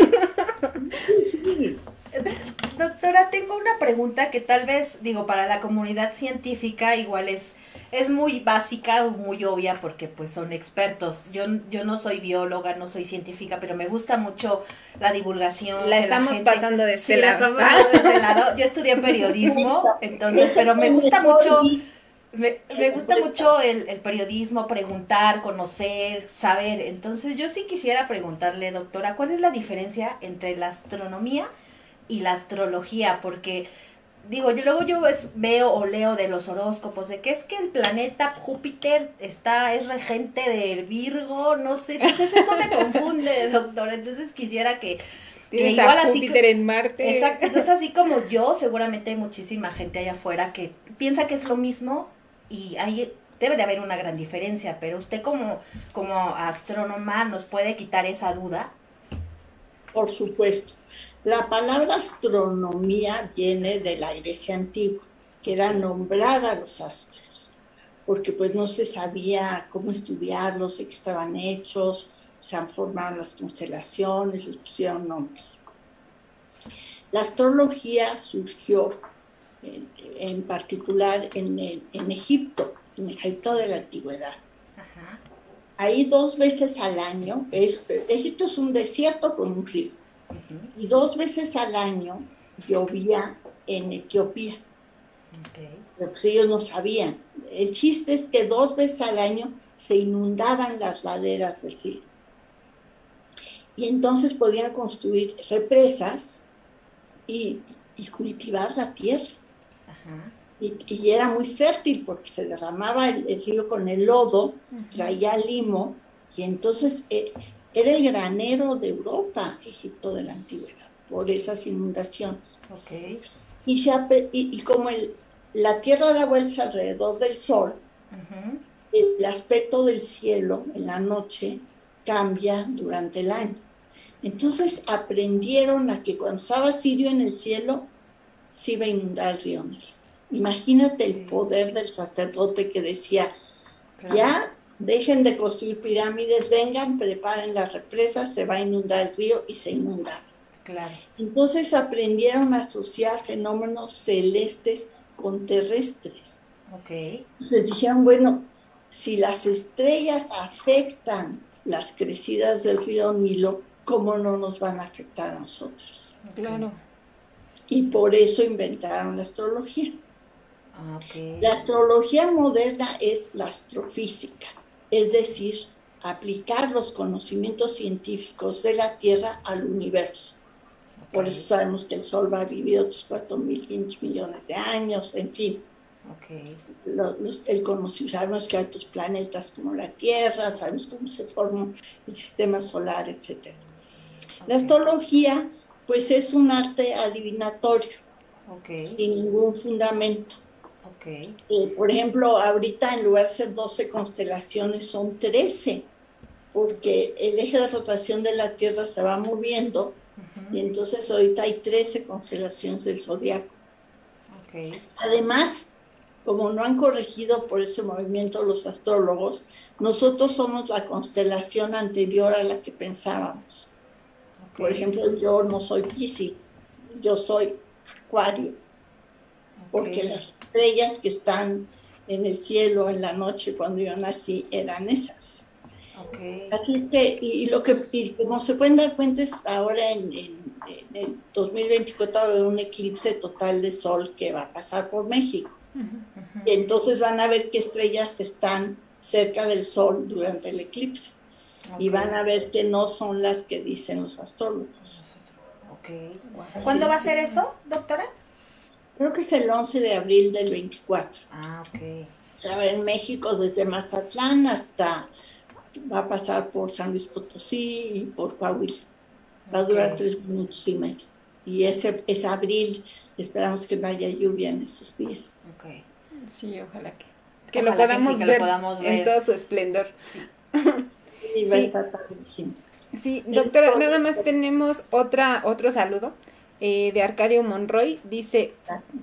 Sí. Doctora, tengo una pregunta que tal vez, digo, para la comunidad científica igual es muy básica, muy obvia, porque pues son expertos. Yo no soy bióloga, no soy científica, pero me gusta mucho la divulgación. La que estamos gente- pasando de Sí, este la lado. estamos pasando de este lado. Yo estudié periodismo, entonces, pero me gusta mucho... Me gusta mucho el periodismo, preguntar, conocer, saber. Entonces yo sí quisiera preguntarle, doctora, ¿cuál es la diferencia entre la astronomía y la astrología? Porque, digo, yo veo o leo de los horóscopos, de que es que el planeta Júpiter es regente del Virgo, no sé, entonces eso me confunde, doctora. Entonces quisiera que Tienes igual a así Júpiter en Marte. Exacto, entonces así como yo, seguramente hay muchísima gente allá afuera que piensa que es lo mismo y ahí debe de haber una gran diferencia, pero usted como astrónoma nos puede quitar esa duda. Por supuesto. La palabra astronomía viene de la Grecia antigua, que era nombrar a los astros, porque pues no se sabía cómo estudiarlos, de qué estaban hechos, se han formado las constelaciones, les pusieron nombres. La astrología surgió en particular en Egipto de la antigüedad. Ajá. Ahí 2 veces al año, Egipto es un desierto con un río, y 2 veces al año llovía en Etiopía. Okay. Pero pues ellos no sabían. El chiste es que 2 veces al año se inundaban las laderas del río. Y entonces podían construir represas y cultivar la tierra. Ajá. Y era muy fértil porque se derramaba el río con el lodo, traía limo, y entonces era el granero de Europa, Egipto de la antigüedad, por esas inundaciones. Okay. Y como la tierra da vuelta alrededor del sol, Uh-huh. el aspecto del cielo en la noche cambia durante el año. Entonces aprendieron a que cuando estaba Sirio en el cielo, se iba a inundar el río Nilo. Imagínate el poder del sacerdote que decía, Claro. ya dejen de construir pirámides, vengan, preparen las represas, se va a inundar el río, y se inundaba. Claro. Entonces aprendieron a asociar fenómenos celestes con terrestres. Okay. Les dijeron, bueno, si las estrellas afectan las crecidas del río Nilo, ¿cómo no nos van a afectar a nosotros? Claro. Y por eso inventaron la astrología. Okay. La astrología moderna es la astrofísica, es decir, aplicar los conocimientos científicos de la Tierra al universo. Por eso sabemos que el Sol va a vivir otros 4.500 millones de años, en fin. Okay. Sabemos que hay otros planetas como la Tierra, sabemos cómo se forma el sistema solar, etc. La astrología, pues, es un arte adivinatorio, Okay. sin ningún fundamento. Okay. Por ejemplo, ahorita en lugar de ser 12 constelaciones, son 13, porque el eje de rotación de la Tierra se va moviendo, y entonces ahorita hay 13 constelaciones del zodiaco. Okay. Además, como no han corregido por ese movimiento los astrólogos, nosotros somos la constelación anterior a la que pensábamos. Okay. Por ejemplo, yo no soy Piscis, yo soy Acuario, porque Okay. las estrellas que están en el cielo en la noche cuando yo nací eran esas. Okay. Así es que, y como se pueden dar cuenta, es ahora en el 2024 va a haber un eclipse total de sol que va a pasar por México. Y entonces van a ver qué estrellas están cerca del sol durante el eclipse. Okay. Y van a ver que no son las que dicen los astrólogos. Okay. ¿Cuándo va a ser eso, doctora? Creo que es el 11 de abril del 24. Ah, ok. A ver, en México desde Mazatlán hasta, va a pasar por San Luis Potosí y por Coahuila. Va a durar 3 minutos y medio. Y ese es abril, esperamos que no haya lluvia en esos días. Okay. Sí, ojalá que lo podamos ver en todo su esplendor. Sí. Sí, va a estar padrísimo. Sí, doctora, nada más tenemos otro saludo de Arcadio Monroy. Dice,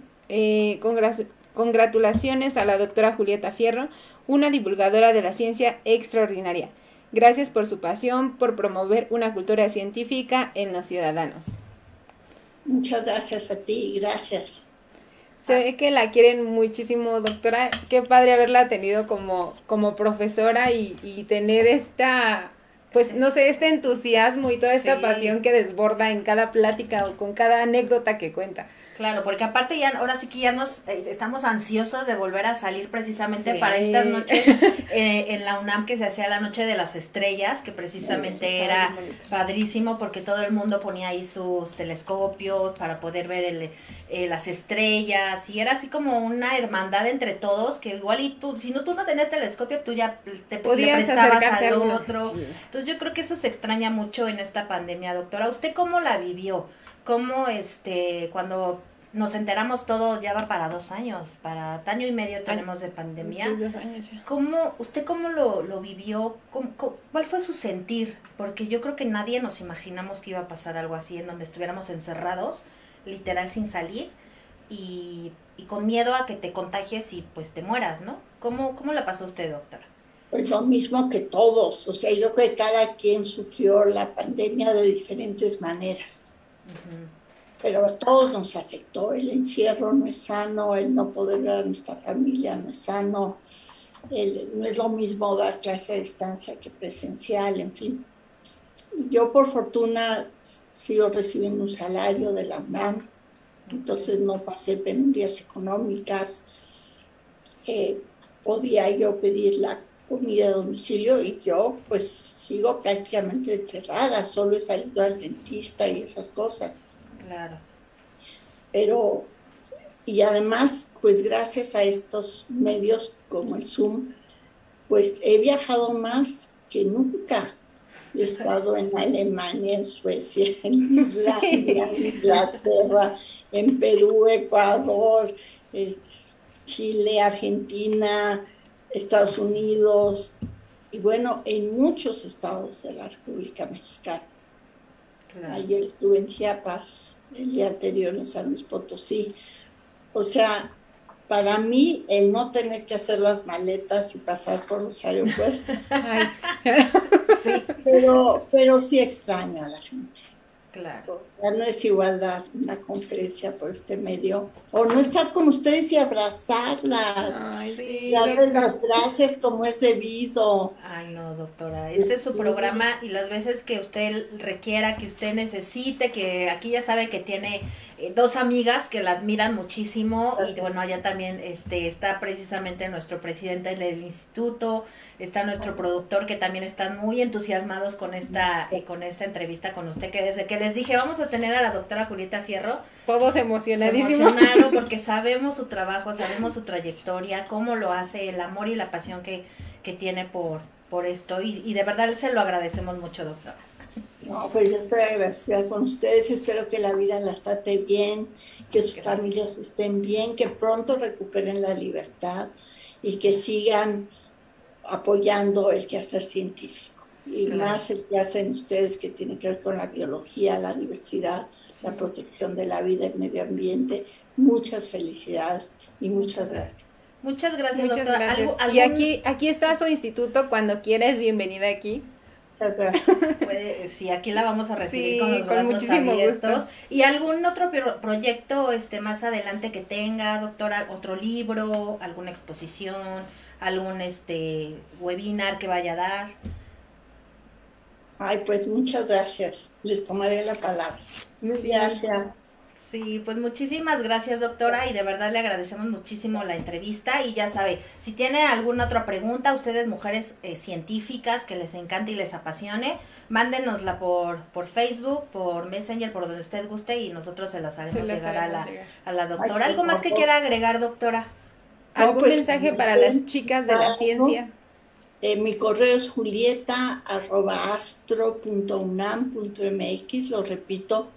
congratulaciones a la doctora Julieta Fierro, una divulgadora de la ciencia extraordinaria. Gracias por su pasión, por promover una cultura científica en los ciudadanos. Muchas gracias a ti, gracias. Se ve que la quieren muchísimo, doctora. Qué padre haberla tenido como profesora y tener esta, pues no sé, este entusiasmo y toda esta pasión que desborda en cada plática o con cada anécdota que cuenta. Claro, porque aparte ya, ahora sí que ya nos estamos ansiosos de volver a salir precisamente para estas noches en la UNAM, que se hacía la Noche de las Estrellas, que precisamente era padrísimo porque todo el mundo ponía ahí sus telescopios para poder ver las estrellas, y era así como una hermandad entre todos, que igual y tú, si no tú no tenías telescopio, tú ya le prestabas al otro. Sí. Entonces yo creo que eso se extraña mucho en esta pandemia, doctora. ¿Usted cómo la vivió? ¿Cómo cuando nos enteramos todo, ya va para 2 años, para año y medio tenemos de pandemia? Sí, 2 años ya. ¿Usted cómo lo vivió? ¿Cuál fue su sentir? Porque yo creo que nadie nos imaginamos que iba a pasar algo así, en donde estuviéramos encerrados, literal sin salir, y con miedo a que te contagies y pues te mueras, ¿no? ¿Cómo la pasó usted, doctora? Pues lo mismo que todos, o sea, yo creo que cada quien sufrió la pandemia de diferentes maneras. Pero a todos nos afectó. El encierro no es sano, el no poder ver a nuestra familia no es sano, no es lo mismo dar clase a distancia que presencial, en fin. Yo por fortuna sigo recibiendo un salario de la UNAM, entonces no pasé penurias económicas, podía yo pedir la comida a domicilio y yo pues sigo prácticamente encerrada, solo he salido al dentista y esas cosas. Claro. Pero, y además, pues gracias a estos medios como el Zoom, pues he viajado más que nunca. He estado en Alemania, en Suecia, en Islandia, en Inglaterra, en Perú, Ecuador, Chile, Argentina, Estados Unidos, y bueno, en muchos estados de la República Mexicana. Claro. Ayer estuve en Chiapas, el día anterior en San Luis Potosí. O sea, para mí, el no tener que hacer las maletas y pasar por los aeropuertos. Ay, sí, pero sí extraño a la gente. Claro. Ya no es igual dar una conferencia por este medio, o no estar con ustedes y abrazarlas. Ay, sí, darles las gracias como es debido. Ay, no, doctora, este es su programa, y las veces que usted requiera, que usted necesite, que aquí ya sabe que tiene 2 amigas que la admiran muchísimo, y bueno, allá también está precisamente nuestro presidente del instituto, está nuestro productor, que también están muy entusiasmados con esta entrevista con usted, que desde que les dije vamos a tener a la doctora Julieta Fierro, todos emocionadísimos. Se emocionaron porque sabemos su trabajo, sabemos su trayectoria, cómo lo hace, el amor y la pasión que tiene por esto, y de verdad se lo agradecemos mucho, doctora. No, pues yo estoy agradecida con ustedes, espero que la vida las trate bien, que sus familias estén bien, que pronto recuperen la libertad y que sigan apoyando el quehacer científico. Y más el que hacen ustedes, que tiene que ver con la biología, la diversidad, la protección de la vida y el medio ambiente. Muchas felicidades y muchas gracias. Muchas gracias, doctora. Gracias. Y aquí está su instituto, cuando quiera es bienvenida aquí. Muchas gracias. Sí, aquí la vamos a recibir con los brazos abiertos. Gusto. ¿Y algún otro proyecto más adelante que tenga, doctora? ¿Otro libro, alguna exposición, algún webinar que vaya a dar? Ay, pues muchas gracias. Les tomaré la palabra. Muchas gracias. Sí, pues muchísimas gracias, doctora, y de verdad le agradecemos muchísimo la entrevista. Y ya sabe, si tiene alguna otra pregunta, ustedes mujeres científicas que les encante y les apasione, mándenosla por Facebook, por Messenger, por donde usted guste, y nosotros se las haremos llegar a la doctora. ¿Algo más que quiera agregar, doctora? ¿Algún mensaje para las chicas de la ciencia? Mi correo es julieta@astro.unam.mx, lo repito,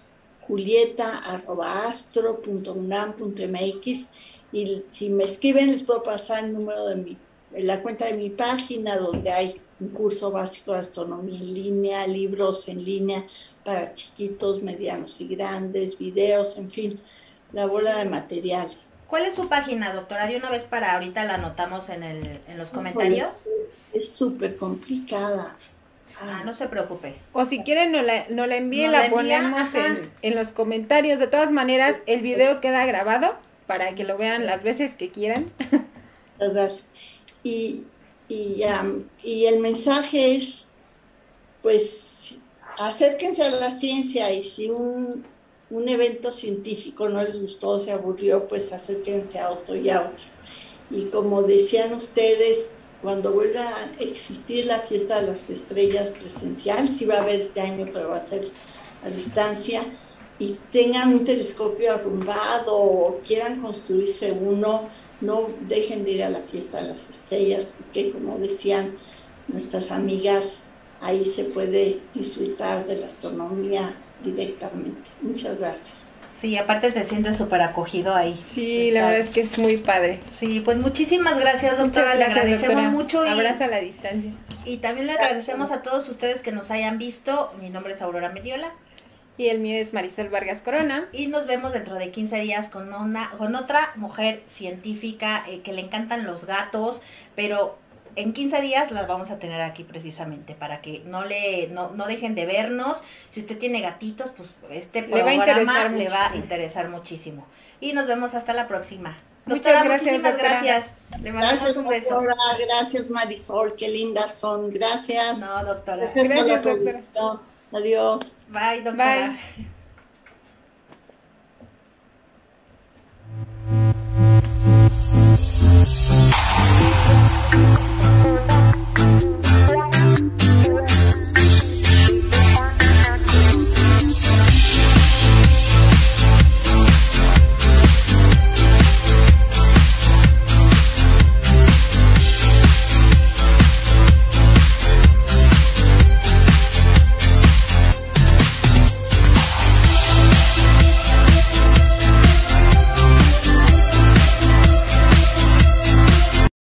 julieta@astro.unam.mx, y si me escriben les puedo pasar el número de la cuenta de mi página, donde hay un curso básico de astronomía en línea, libros en línea para chiquitos, medianos y grandes, videos, en fin, la bola de materiales. ¿Cuál es su página, doctora? De una vez para ahorita la anotamos en los comentarios. Es súper complicada. No se preocupe. O si quieren no la envíen, la ponemos en los comentarios. De todas maneras, el video queda grabado para que lo vean las veces que quieran. Y el mensaje es, pues, acérquense a la ciencia, y si un evento científico no les gustó, se aburrió, pues acérquense a otro y a otro. Y como decían ustedes, cuando vuelva a existir la fiesta de las estrellas presencial, sí va a haber este año, pero va a ser a distancia, y tengan un telescopio arrumbado o quieran construirse uno, no dejen de ir a la fiesta de las estrellas, porque como decían nuestras amigas, ahí se puede disfrutar de la astronomía directamente. Muchas gracias. Sí, aparte te sientes súper acogido ahí. Sí, la verdad es que es muy padre. Sí, pues muchísimas gracias, doctora. Le agradecemos mucho. Abrazo a la distancia. Y también le agradecemos a todos ustedes que nos hayan visto. Mi nombre es Aurora Mendiola. Y el mío es Marisol Vargas Corona. Y nos vemos dentro de 15 días con otra mujer científica que le encantan los gatos, pero en 15 días las vamos a tener aquí precisamente para que no dejen de vernos. Si usted tiene gatitos, pues este programa le va a interesar muchísimo. Y nos vemos hasta la próxima. Doctora, muchísimas gracias. Le mandamos un beso. Doctora, gracias, Marisol, qué lindas son. Gracias. No, doctora. Gracias, doctora. Adiós. Bye, doctora. Bye.